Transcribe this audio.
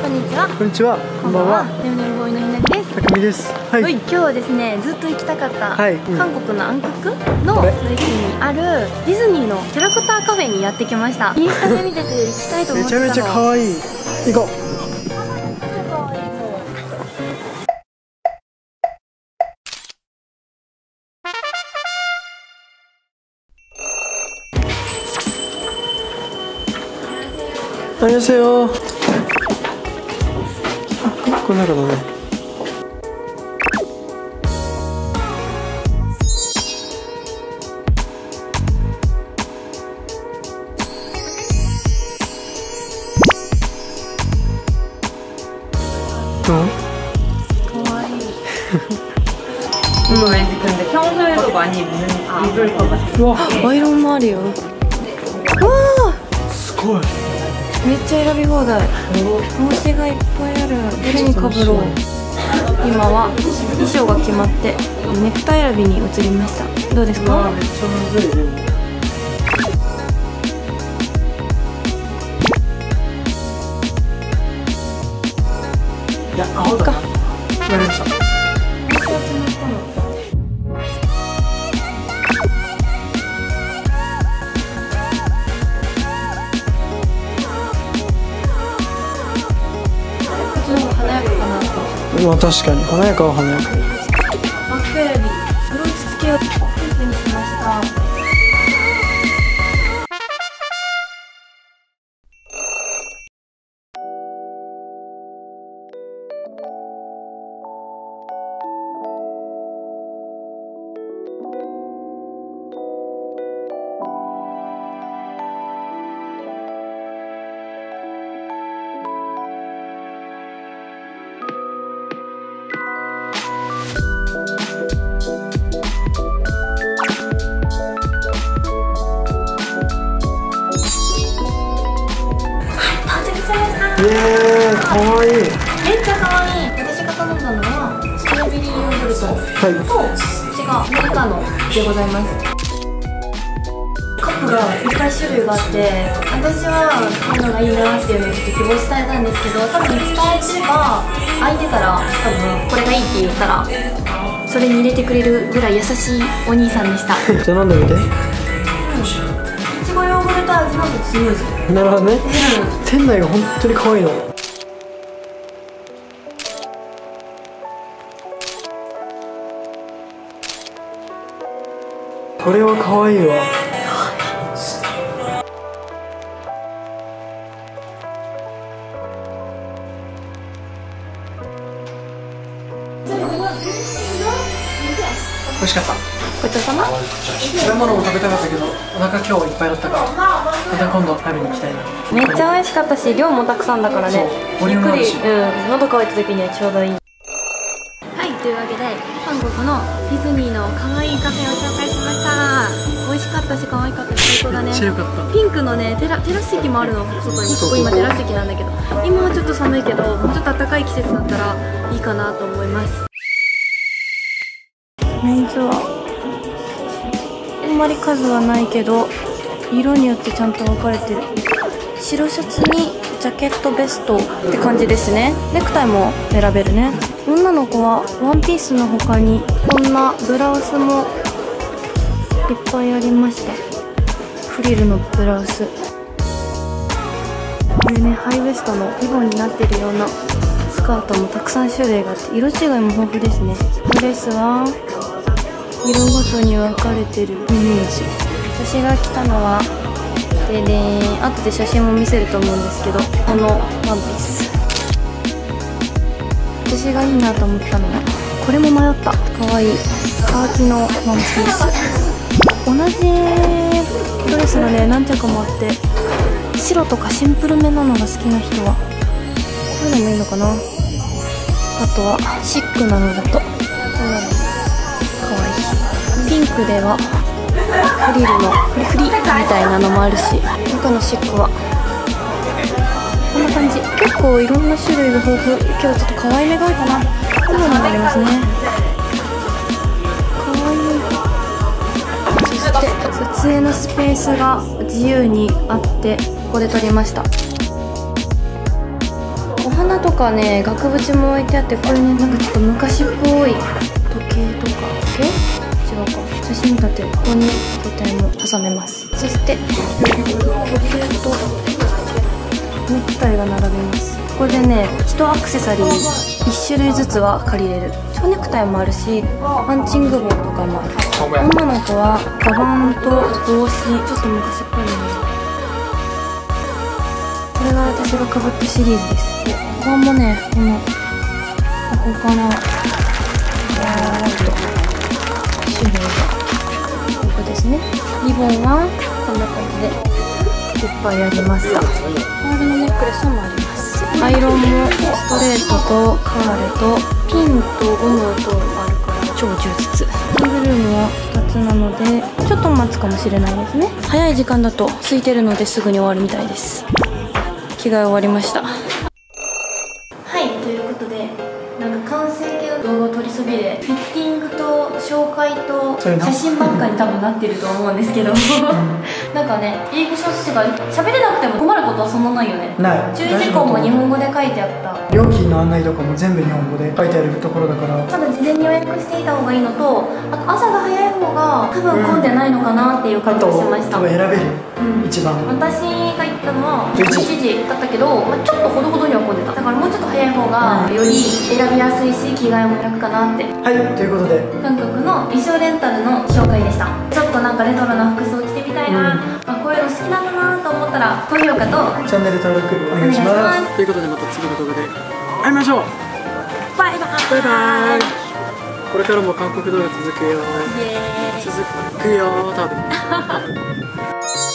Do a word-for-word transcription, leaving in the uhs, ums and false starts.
んにちは。 こんにちは。こんばんは。 ねむねむボーイのひなりです。 たくみです。はい。 今日はですね、ずっと行きたかった、 はいうん、 韓国の暗黒の駅にあるディズニーのキャラクターカフェにやってきました。インスタで見てて行きたいと思ってたの。 めちゃめちゃ可愛い。行こう。안녕하세요。あ、この中だね。どう？ 이거 왠지 근데 평소에도 많이 입는 입을 것 같아. 와, 아이런もあるよ。わあ、 すごい。 めっちゃ選び放題。帽子がいっぱいある。どれにかぶろう。今は衣装が決まってネクタイ選びに移りました。どうですか？ めっちゃむずい。でもいや、青だな。わかりました。まあ確かに華やかは華やか。 バッグ選び、ブローチ付けをピンクにしました。 イエーイ、かわいい。 めっちゃ可愛い。私が頼んだのはストロベリーヨーグルトと、 はい、 こっちがアメリカノでございます。カップがいっぱい種類があって、私はこういうのがいいなっていうのをちょっと希望伝えたんですけど、多分伝えてれば空いてたら多分これがいいって言ったらそれに入れてくれるぐらい優しいお兄さんでした。 じゃあ飲んでみて。 いちごヨーグルト味のスムージー。 なるほどね。店内が本当に可愛いの。これは可愛いわ。美味しかった。 ごちそうさま。 食べ物も食べたかったけど、お腹今日いっぱいだったから、また今度食べに行きたいな。 めっちゃ美味しかったし、量もたくさんだからね。 ボリュームあるし、 うん、喉乾いた時にはちょうどいい。はい、というわけで韓国のディズニーの可愛いカフェを紹介しました。美味しかったし可愛かったし、最高だね。 めっちゃ良かった。 ピンクのねテラテラス席もあるの、外に。ここ今テラス席なんだけど、今はちょっと寒いけど、もうちょっと暖かい季節だったらいいかなと思います。メンズはあんまり数はないけど色によってちゃんと分かれてる。白シャツにジャケットベストって感じですね。ネクタイも選べるね。女の子はワンピースの他にこんなブラウスもいっぱいありました。フリルのブラウス、これね、ハイウエストのリボンになってるようなスカートもたくさん種類があって、色違いも豊富ですね。ドレスは色ごとに分かれてるイメージ。私が着たのはででーん、後で写真も見せると思うんですけど、このワンピース。私がいいなと思ったのはこれも迷った。可愛いカーキのワンピース。同じドレスがね何着もあって、白とかシンプルめなのが好きな人はこういうのもいいのかな。あとはシックなのだとこんなの可愛い。ピンクではフリルのフリフリみたいなのもあるし、中のシックはこんな感じ。結構いろんな種類が豊富。今日ちょっと可愛めが多いかな。こういうのもありますね。可愛い。そして撮影のスペースが自由にあって、ここで撮りました。こお花とかね、額縁も置いてあって、これね、なんかちょっと昔っぽい時計とか、時計？違うか。写真立て、ここに携帯も挟めます。そして時計とネクタイが並びます。これでね、いちアクセサリーいっ種類ずつは借りれる。蝶ネクタイもあるし、パンチング帽とかもある。女の子はカバンと帽子、ちょっと昔っぽいね。これが私がかぶったシリーズです。でカバンもね、このここかな、えーっと種類がここですね。リボンはこんな感じでいっぱいありました。パールのネックレスもあります。アイロンもストレートとカーレとピンとゴムとあるから超充実。リングルームはふたつなのでちょっと待つかもしれないですね。早い時間だと空いてるのですぐに終わるみたいです。着替え終わりました。はい、ということでなんか完成形の動画を撮りそびれ、フィッティングと紹介と写真ばっかり多分なってると思うんですけどなんかね、英語しゃべ喋れなくても困ることはそんなないよね。 ない。 注意事項も日本語で書いてあった。 料金の案内とかも全部日本語で書いてあるところだから、 ただ事前に予約していた方がいいのと、あと朝が早い方が多分混んでないのかなっていう感じがしました。 あと選べる、うん、一番私が行ったのはいちじだったけど、まあ、ちょっとほどほどには混んでた。だからもうちょっと早い方がより選びやすいし着替えも楽かなって。 はい、ということで韓国の衣装レンタルの紹介でした。ちょっとなんかレトロな服装着てみたいな、うん、まあ、こういうの好きなんだなと思ったら高評価とチャンネル登録お願いします。ということでまた次の動画で会いましょう。 バイバイ。 バイバイ。これからも韓国動画続くよ。続くよ多分